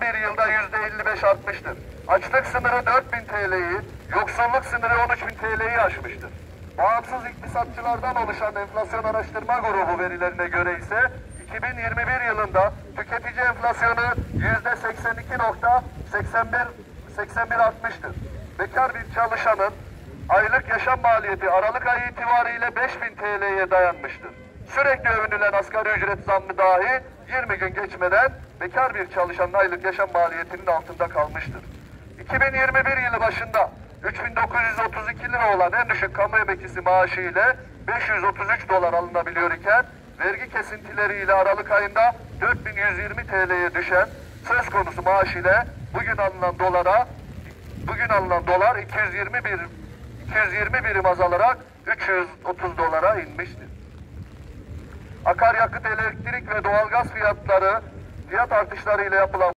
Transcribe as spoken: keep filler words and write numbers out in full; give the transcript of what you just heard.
bir yılda yüzde elli beş artmıştır. Açlık sınırı dört bin T L'yi, yoksulluk sınırı on üç bin T L'yi aşmıştır. Bağımsız iktisatçılardan oluşan enflasyon araştırma grubu verilerine göre ise iki bin yirmi bir yılında tüketici enflasyonu yüzde seksen iki nokta seksen bir artmıştır. Bekar bir çalışanın aylık yaşam maliyeti Aralık ayı itibariyle beş bin T L'ye dayanmıştır. Sürekli övünülen asgari ücret zammı dahi yirmi gün geçmeden bekar bir çalışanın aylık yaşam maliyetinin altında kalmıştır. iki bin yirmi bir yılı başında üç bin dokuz yüz otuz iki lira olan en düşük kamu emeklisi maaşı ile beş yüz otuz üç dolar alınabiliyor iken vergi kesintileriyle Aralık ayında dört bin yüz yirmi T L'ye düşen söz konusu maaş ile bugün alınan dolara bugün alınan dolar iki yüz yirmi bir iki yüz yirmi birim azalarak üç yüz otuz dolara inmiştir. Akaryakıt, elektrik ve doğalgaz fiyatları fiyat artışlarıyla yapılan